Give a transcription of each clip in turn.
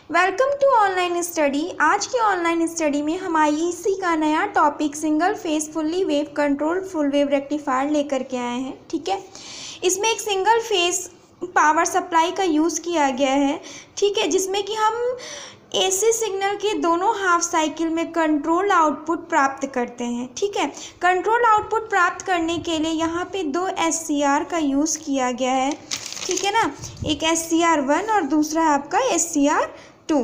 Welcome to online study. आज की online study में हम IEC का नया topic single phase fully wave controlled full wave rectifier लेकर के आए हैं। ठीक है, इसमें एक सिंगल फेस पावर सप्लाई का यूज़ किया गया है। ठीक है, जिसमें कि हम AC सिग्नल के दोनों हाफ साइकिल में कंट्रोल आउटपुट प्राप्त करते हैं। ठीक है, कंट्रोल आउटपुट प्राप्त करने के लिए यहाँ पे दो SCR का यूज़ किया गया है। ठीक है ना, एक SCR1 और दूसरा है आपका SCR2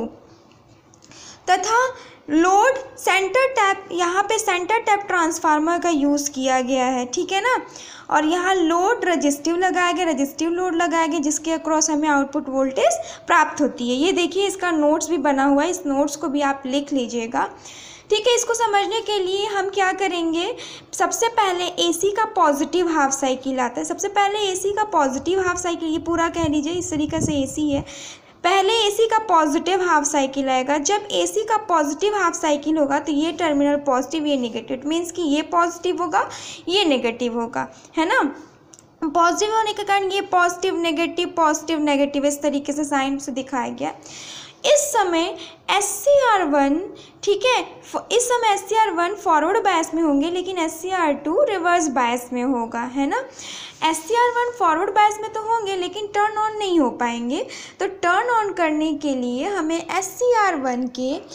तथा लोड सेंटर टैप, यहाँ पे सेंटर टैप ट्रांसफार्मर का यूज़ किया गया है। ठीक है ना, और यहाँ लोड रजिस्टिव लगाया गया, रजिस्टिव लोड लगाया गया, जिसके अक्रॉस हमें आउटपुट वोल्टेज प्राप्त होती है। ये देखिए, इसका नोट्स भी बना हुआ है, इस नोट्स को भी आप लिख लीजिएगा। ठीक है, इसको समझने के लिए हम क्या करेंगे, सबसे पहले AC का पॉजिटिव हाफ साइकिल आता है। सबसे पहले AC का पॉजिटिव हाफ साइकिल, ये पूरा कह लीजिए, इस तरीके से AC है। पहले AC का पॉजिटिव हाफ साइकिल आएगा। जब AC का पॉजिटिव हाफ साइकिल होगा तो ये टर्मिनल पॉजिटिव, ये नेगेटिव, मीन्स कि ये पॉजिटिव होगा, ये नेगेटिव होगा, है ना। पॉजिटिव होने के कारण ये पॉजिटिव नेगेटिव इस तरीके से साइन से दिखाया गया। इस समय SCR1, ठीक है, इस समय SCR1 फॉरवर्ड बायस में होंगे, लेकिन SCR2 रिवर्स बायस में होगा, है ना। SCR1 फॉरवर्ड बायस में तो होंगे लेकिन टर्न ऑन नहीं हो पाएंगे। तो टर्न ऑन करने के लिए हमें SCR1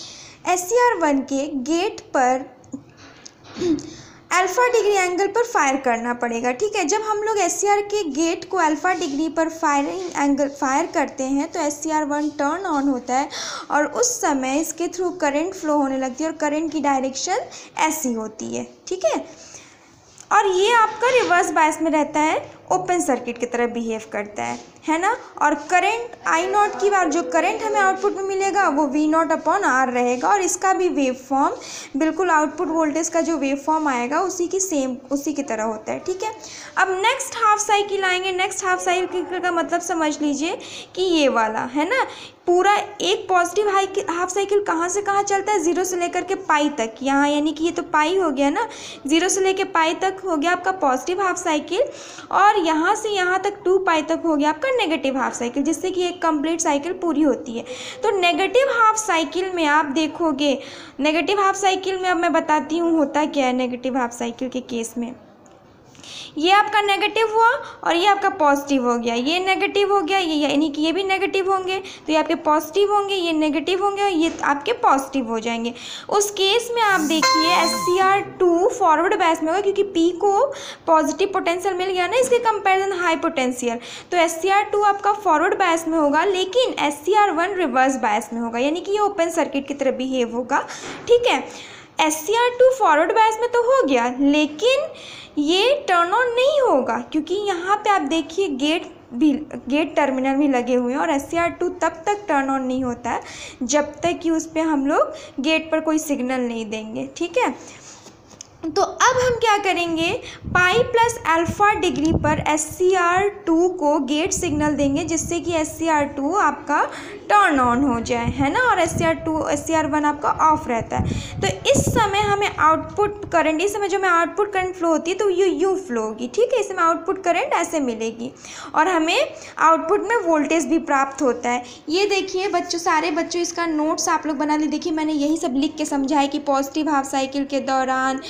के गेट पर अल्फ़ा डिग्री एंगल पर फायर करना पड़ेगा। ठीक है, जब हम लोग SCR के गेट को अल्फ़ा डिग्री पर फायर करते हैं तो SCR1 टर्न ऑन होता है और उस समय इसके थ्रू करंट फ्लो होने लगती है और करंट की डायरेक्शन ऐसी होती है। ठीक है, और ये आपका रिवर्स बायस में रहता है, ओपन सर्किट की तरह बिहेव करता है ना। और करंट I0 की बार जो करंट हमें आउटपुट में मिलेगा वो V0/R रहेगा और इसका भी वेव फॉर्म बिल्कुल आउटपुट वोल्टेज का जो वेव फॉर्म आएगा उसी की तरह होता है। ठीक है, अब नेक्स्ट हाफ साइकिल आएंगे। नेक्स्ट हाफ साइकिल का मतलब समझ लीजिए कि ये वाला, है ना। पूरा एक पॉजिटिव हाफ साइकिल कहाँ से कहाँ चलता है, 0 से लेकर के पाई तक, यहाँ यानी कि ये तो पाई हो गया ना, 0 से लेकर पाई तक हो गया आपका पॉजिटिव हाफ साइकिल, और यहाँ से यहाँ तक 2 पाई तक हो गया आपका नेगेटिव हाफ साइकिल, जिससे कि एक कंप्लीट साइकिल पूरी होती है। तो नेगेटिव हाफ साइकिल में आप देखोगे, नेगेटिव हाफ साइकिल में अब मैं बताती हूँ होता क्या है। नेगेटिव हाफ साइकिल के केस में ये आपका नेगेटिव हुआ और ये आपका पॉजिटिव हो गया, ये नेगेटिव हो गया, ये यानी कि ये भी नेगेटिव होंगे, तो ये आपके पॉजिटिव होंगे, ये नेगेटिव होंगे और ये आपके पॉजिटिव हो जाएंगे। उस केस में आप देखिए SCR2 फॉरवर्ड बायस में होगा, क्योंकि P को पॉजिटिव पोटेंशियल मिल गया ना इसके कंपैरिजन हाई पोटेंशियल, तो SCR2 आपका फॉरवर्ड बायस में होगा, लेकिन SCR1 रिवर्स बायस में होगा, यानी कि ये ओपन सर्किट की तरह बिहेव होगा। ठीक है, SCR2 फॉरवर्ड बायस में तो हो गया, लेकिन ये टर्न ऑन नहीं होगा, क्योंकि यहाँ पे आप देखिए गेट टर्मिनल भी लगे हुए हैं और SCR2 तब तक टर्न ऑन नहीं होता है जब तक कि उस पर हम लोग गेट पर कोई सिग्नल नहीं देंगे। ठीक है, तो अब हम क्या करेंगे, पाई प्लस अल्फ़ा डिग्री पर SCR2 को गेट सिग्नल देंगे, जिससे कि SCR2 आपका टर्न ऑन हो जाए, है ना, और SCR1 आपका ऑफ रहता है। तो इस समय हमें आउटपुट करंट, इस समय जो हमें आउटपुट करंट फ्लो होती है तो यू फ्लो होगी। ठीक है, इसमें आउटपुट करंट ऐसे मिलेगी और हमें आउटपुट में वोल्टेज भी प्राप्त होता है। ये देखिए बच्चों, सारे बच्चों इसका नोट्स आप लोग बना ली। देखिए मैंने यही सब लिख के समझाया कि पॉजिटिव हाफ साइकिल के दौरान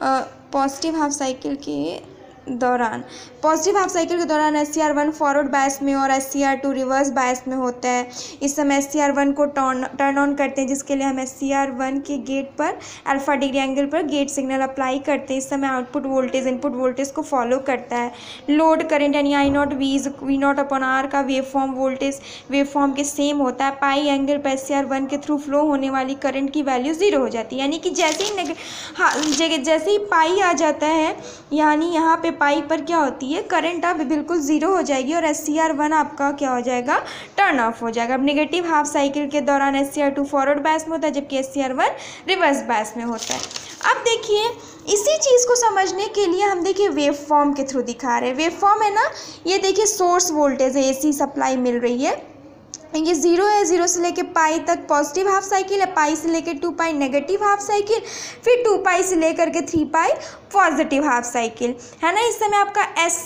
SCR1 फॉरवर्ड बायस में और SCR2 रिवर्स बायस में होता है। इस समय SCR1 को टर्न ऑन करते हैं, जिसके लिए हम SCR1 के गेट पर अल्फ़ा डिग्री एंगल पर गेट सिग्नल अप्लाई करते हैं। इस समय आउटपुट वोल्टेज इनपुट वोल्टेज को फॉलो करता है। लोड करंट यानी I0 V0/R का वेव फॉर्म के सेम होता है। पाई एंगल पर SCR1 के थ्रू फ्लो होने वाली करंट की वैल्यू 0 हो जाती है, यानी कि जैसे ही पाई आ जाता है, यानी यहाँ पे पाई पर क्या होती है, करंट अब बिल्कुल 0 हो जाएगी और SCR1 आपका क्या हो जाएगा, टर्न ऑफ हो जाएगा। अब नेगेटिव हाफ साइकिल के दौरान SCR2 फॉरवर्ड बायस में होता है, जबकि SCR1 रिवर्स बायस में होता है। अब देखिए इसी चीज़ को समझने के लिए हम देखिए वेव फॉर्म के थ्रू दिखा रहे हैं। वेव फॉर्म है ना, ये देखिए सोर्स वोल्टेज है, AC सप्लाई मिल रही है, ये 0 है, 0 से लेके पाई तक पॉजिटिव हाफ साइकिल है, पाई से लेके 2 पाई नेगेटिव हाफ साइकिल, फिर 2 पाई से लेकर के 3 पाई पॉजिटिव हाफ साइकिल, है ना। इस समय आपका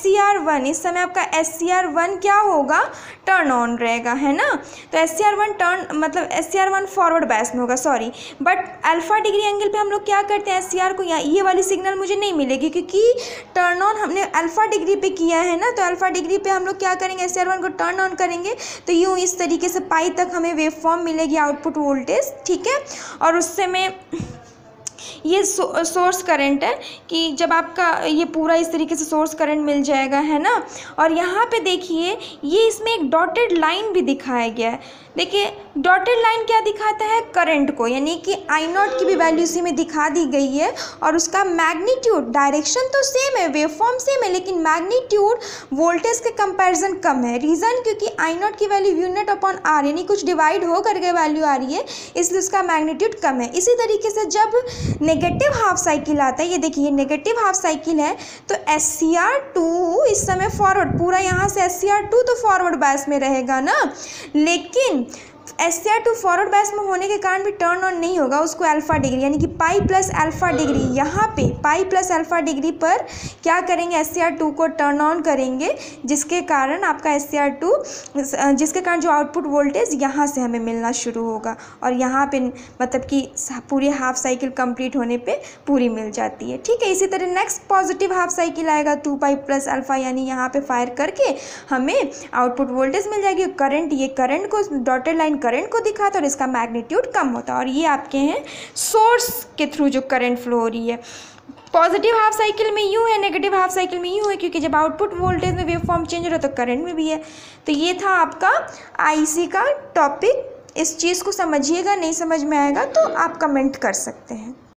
SCR1 क्या होगा, टर्न ऑन रहेगा, है ना। तो SCR1 टर्न मतलब SCR1 फॉरवर्ड बायस में होगा, sorry, but alpha degree angle पे हम लोग क्या करते हैं, SCR को ये वाली सिग्नल मुझे नहीं मिलेगी क्योंकि टर्न ऑन हमने अल्फा डिग्री पे किया है ना। तो अल्फा डिग्री पे हम लोग क्या करेंगे, SCR1 को टर्न ऑन करेंगे तो यूँ इस तरीके से पाई तक हमें वेव फॉर्म मिलेगी, आउटपुट वोल्टेज, ठीक है। और उससे में ये सोर्स करंट है कि जब आपका ये पूरा इस तरीके से सोर्स करंट मिल जाएगा, है ना। और यहाँ पे देखिए ये इसमें एक डॉटेड लाइन भी दिखाया गया है। देखिए डॉटेड लाइन क्या दिखाता है, करंट को, यानी कि I0 की भी वैल्यू इसी में दिखा दी गई है। और उसका मैग्नीट्यूड, डायरेक्शन तो सेम है, वेव फॉर्म सेम है, लेकिन मैग्नीट्यूड वोल्टेज के कंपैरिजन कम है। रीज़न क्योंकि I0 की वैल्यू V0/R यानी कुछ डिवाइड हो करके वैल्यू आ रही है, इसलिए उसका मैग्नीट्यूड कम है। इसी तरीके से जब नेगेटिव हाफ साइकिल आता है, ये देखिए नेगेटिव हाफ साइकिल है, तो SCR2 इस समय फॉरवर्ड, पूरा यहाँ से SCR2 तो फॉरवर्ड बायस में रहेगा ना, लेकिन SCR2 फॉरवर्ड बायस में होने के कारण भी टर्न ऑन नहीं होगा, उसको अल्फा डिग्री यानी कि पाई प्लस अल्फा डिग्री, यहाँ पे पाई प्लस अल्फा डिग्री पर क्या करेंगे, SCR2 को टर्न ऑन करेंगे, जिसके कारण आपका SCR2, जिसके कारण जो आउटपुट वोल्टेज यहाँ से हमें मिलना शुरू होगा। और यहाँ पे मतलब कि पूरी हाफ साइकिल कंप्लीट होने पे पूरी मिल जाती है, ठीक है। इसी तरह नेक्स्ट पॉजिटिव हाफ साइकिल आएगा 2 पाई प्लस अल्फा, यानी यहाँ पे फायर करके हमें आउटपुट वोल्टेज मिल जाएगी। करंट, ये करंट को डॉटेड लाइन करंट को दिखाता है और इसका मैग्नीट्यूड कम होता है। और ये आपके हैं सोर्स के थ्रू जो करंट फ्लो हो रही है। पॉजिटिव हाफ साइकिल में यूँ है, नेगेटिव हाफ साइकिल में यूँ है, क्योंकि जब आउटपुट वोल्टेज में वेव फॉर्म चेंज हो रहा है तो करंट में भी है। तो ये था आपका IEC का टॉपिक। इस चीज़ को समझिएगा, नहीं समझ में आएगा तो आप कमेंट कर सकते हैं।